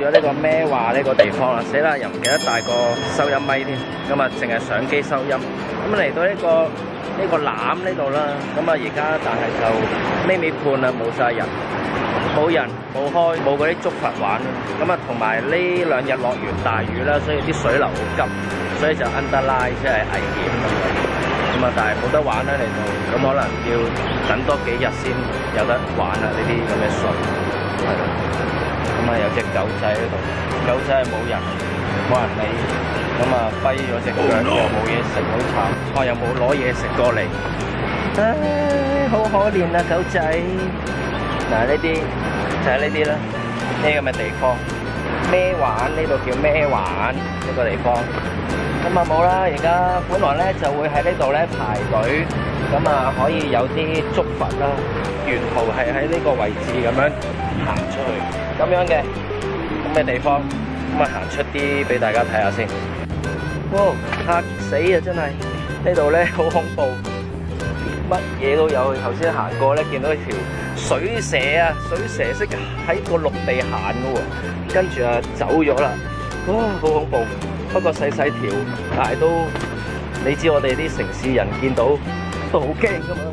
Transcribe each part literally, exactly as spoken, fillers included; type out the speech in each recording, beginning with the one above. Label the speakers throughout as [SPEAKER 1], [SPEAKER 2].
[SPEAKER 1] 咗呢個咩話呢個地方啦，死啦又唔記得帶個收音咪添，咁啊淨係相機收音。咁嚟到呢個呢個欖呢度啦，咁啊而家但係就尾尾判啦，冇晒人，冇人冇開，冇嗰啲竹筏玩啦。咁啊同埋呢兩日落完大雨啦，所以啲水流好急，所以就 underline 即係危險咁樣。咁啊但係冇得玩啦嚟到，咁可能要等多幾日先有得玩啦呢啲咁嘅水。係啦，咁啊有隻狗仔喺度，狗仔係冇人，冇人理，咁啊跛咗隻腳又冇嘢食，好慘。我又冇攞嘢食過嚟，唉，好可憐啊狗仔。嗱呢啲就係呢啲啦，呢咁嘅地方，咩玩？呢度叫咩玩？呢個地方，咁啊冇啦。而家本來咧就會喺呢度咧排隊，咁啊可以有啲竹筏啦，沿途係喺呢個位置咁樣行出去，咁樣嘅咁嘅地方，咁啊行出啲俾大家睇下先。哇！嚇死啊！真係呢度咧好恐怖，乜嘢都有。頭先行過咧，見到一條水蛇啊，水蛇識喺個陸地行嘅喎，跟住啊走咗啦。哇！好恐怖。不過細細條，但係都你知我哋啲城市人見到都好驚㗎嘛。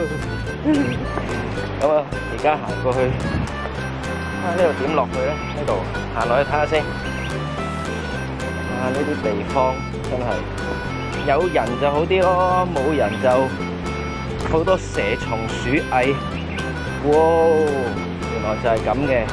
[SPEAKER 1] 咁啊，而家行過去，啊呢度點落去咧？呢度行落去睇下先。啊！呢啲地方真係有人就好啲咯，冇人就好多蛇蟲鼠蟻。哇！原來就係咁嘅。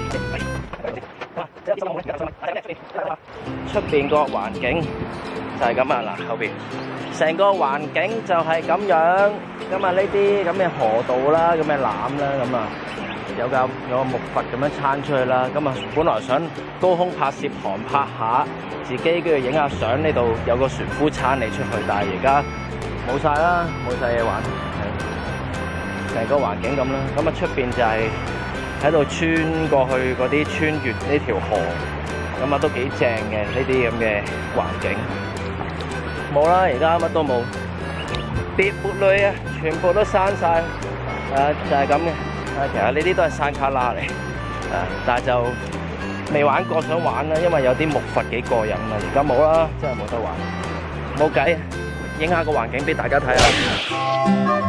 [SPEAKER 1] 出邊個環境就係咁啊！嗱，後邊成個環境就係咁樣。咁啊，呢啲咁嘅河道啦，咁嘅欖啦，咁啊有架有個木筏咁樣撐出去啦。咁啊，本來想高空拍攝航拍下自己，跟住影下相。呢度有個船夫撐你出去，但係而家冇晒啦，冇晒嘢玩。成個環境咁啦。咁啊，出邊就係喺度穿過去嗰啲穿越呢條河，咁啊都幾正嘅呢啲咁嘅環境。冇啦，而家乜都冇，別撥類啊，全部都閂晒。啊，就係咁嘅。啊，其實呢啲都係山卡拉嚟，啊，但係就未玩過，想玩啦，因為有啲木筏幾過癮啊。而家冇啦，真係冇得玩，冇計，影下個環境俾大家睇下。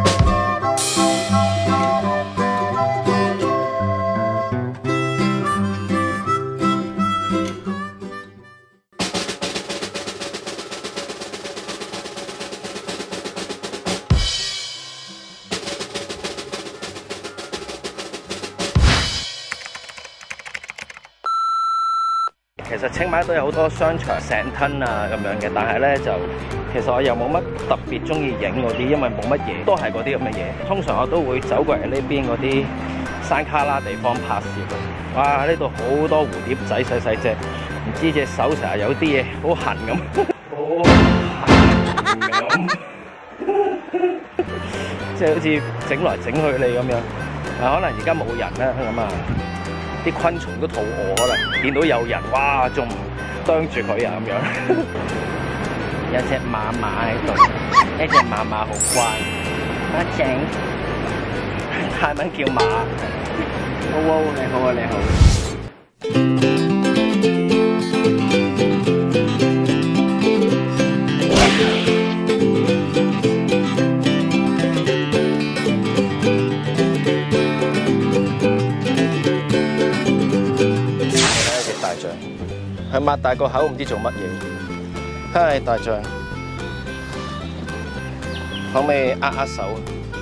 [SPEAKER 1] 其實清邁都有好多商場、成吞啊咁樣嘅，但係咧就其實我又冇乜特別中意影嗰啲，因為冇乜嘢，都係嗰啲咁嘅嘢。通常我都會走過嚟呢邊嗰啲山卡拉地方拍攝。哇！呢度好多蝴蝶仔細細隻，唔知隻手成日有啲嘢好痕咁，好痕咁，即係好似整來整去你咁樣。啊，可能而家冇人啦咁啊。啲昆蟲都肚餓，可能見到有人，哇，仲唔啄住佢啊咁樣。有隻馬馬喺度，呢隻馬馬好乖，阿正，泰文叫馬。哇哇，你好啊，你好。佢擘大個口，唔知做乜嘢。嗨，大象，可唔可以握握手？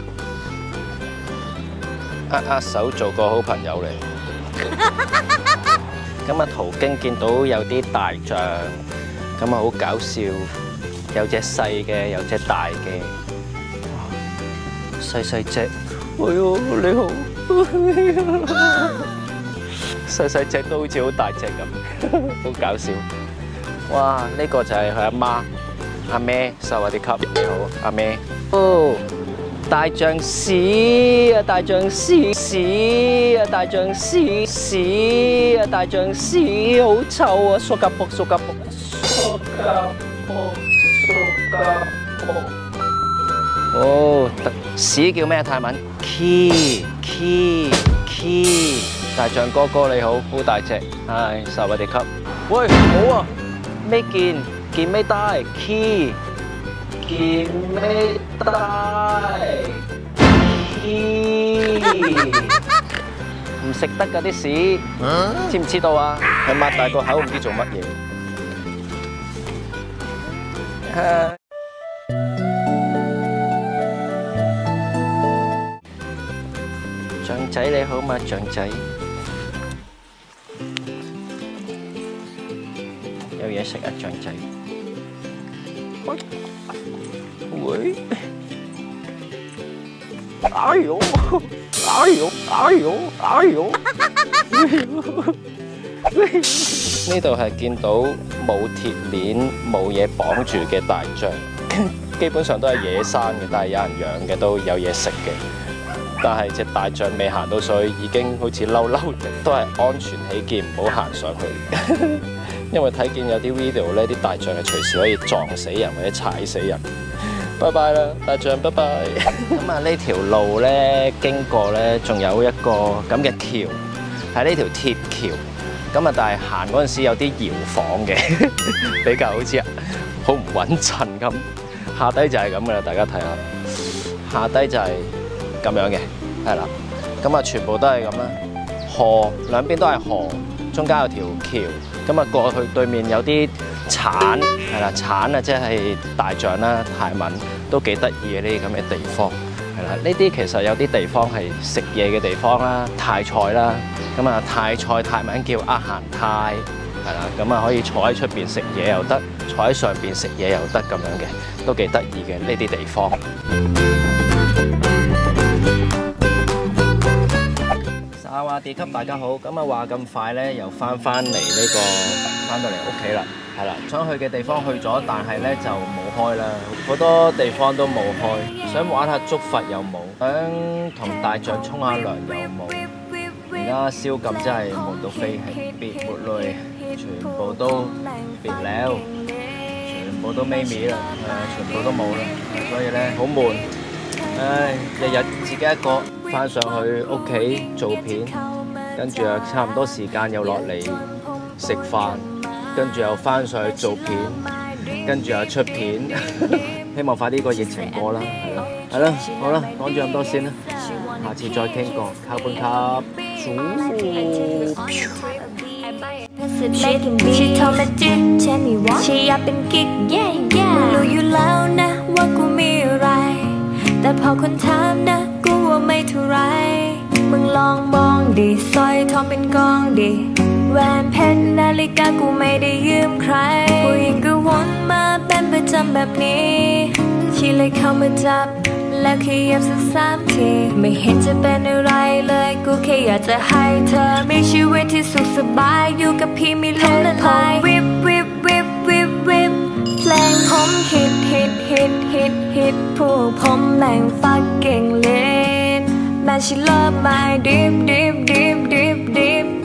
[SPEAKER 1] 握握手，做個好朋友嚟。咁啊，途經見到有啲大象，咁啊好搞笑，有隻細嘅，有隻大嘅。細細隻，哎喲，你好。細細隻都好似好大隻咁，好搞笑。哇！呢個就係佢阿媽，阿咩收下啲級。你好，阿咩。哦，大象屎啊！大象屎屎啊！大象屎屎啊！大象屎好臭啊！蘇格卜蘇格卜蘇格卜蘇格卜。哦，屎叫咩泰文？Ki Ki Ki。咁大象哥哥你好，好大隻，係受我哋級。喂，好啊，咩件件咩帶 key 件咩帶 key 唔食得㗎啲屎，知唔知道啊？佢擘大個口唔知做乜嘢。象仔你好嘛，象仔。有嘢食啊，象仔。喂！哎呦！哎呦！哎呦！哎呦！呢度係見到冇鐵鏈、冇嘢綁住嘅大象，基本上都係野生嘅，但係有人養嘅都有嘢食嘅。但係隻大象未行到上去，已經好似嬲嬲地，都係安全起見，唔好行上去。因為睇見有啲 video 咧，啲大象係隨時可以撞死人或者踩死人。拜拜啦，大象，拜拜。咁啊，呢條路咧經過咧，仲有一個咁嘅橋，係呢條鐵橋。咁啊，但係行嗰陣時有啲搖晃嘅，比較好似好唔穩陣咁。下低就係咁噶啦，大家睇下。下低就係咁樣嘅，係啦。咁啊，全部都係咁啦。河兩邊都係河，中間有條橋。咁啊，過去對面有啲橙，係啦，橙啊，即係大象啦，泰文都幾得意嘅呢啲咁嘅地方，係啦。呢啲其實有啲地方係食嘢嘅地方啦，泰菜啦。咁啊，泰菜泰文叫阿行泰，係啦。咁啊，可以坐喺出邊食嘢又得，坐喺上邊食嘢又得咁樣嘅，都幾得意嘅呢啲地方。沙瓦地級大家好，咁啊話咁快咧，又翻翻嚟呢個翻到嚟屋企啦，係啦，想去嘅地方去咗，但係咧就冇開啦，好多地方都冇開，想玩下竹筏又冇，想同大象沖下涼又冇，而家宵禁真係悶到飛起，別沒淚，全部都別了，全部都咪咪啦，誒，全部都冇啦，所以咧好悶，唉，日日自己一個。翻上去屋企做片，跟住又差唔多時間又落嚟食飯，跟住又翻上去做片，跟住又出片。希望快啲個疫情過啦，係咯，係咯，好啦，講住咁多先啦，下次再傾過，靠半卡煮。แต่พอคนถามนะกูว่าไม่เท่าไรมึงลองมองดิสร้อยทองเป็นกองดิแหวนเพชรนาฬิกากูไม่ได้ยืมใครผู้หญิงก็วนมาเป็นประจำแบบนี้ชีเลยเข้ามาจับแล้วขยับสักสามทีไม่เห็นจะเป็นอะไรเลยกูแค่อยากจะให้เธอมีชีวิตที่สุขสบายอยู่กับพี่ไม่ล้มละลายวิบวิบวิบวิบวิบเพลงผมฮิตฮิตฮิตฮิตฮิตพวกผมแม่งฟักเก่งเล่นแม่ she love my deep deep deep deep deep